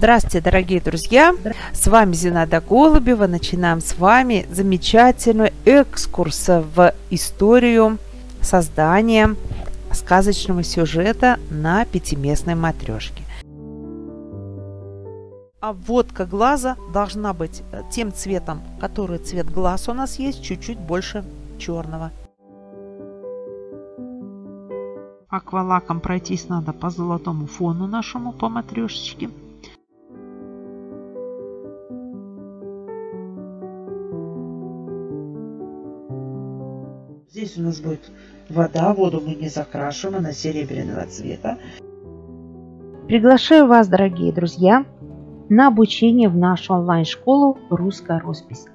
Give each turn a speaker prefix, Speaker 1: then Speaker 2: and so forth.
Speaker 1: Здравствуйте, дорогие друзья! С вами Зинаида Голубева. Начинаем с вами замечательный экскурс в историю создания сказочного сюжета на пятиместной матрешке. Обводка глаза должна быть тем цветом, который цвет глаз у нас есть, чуть-чуть больше черного. Аквалаком пройтись надо по золотому фону нашему, по матрешечке.
Speaker 2: Здесь у нас будет вода, воду мы не закрашиваем, она серебряного цвета.
Speaker 3: Приглашаю вас, дорогие друзья, на обучение в нашу онлайн-школу «Русская роспись».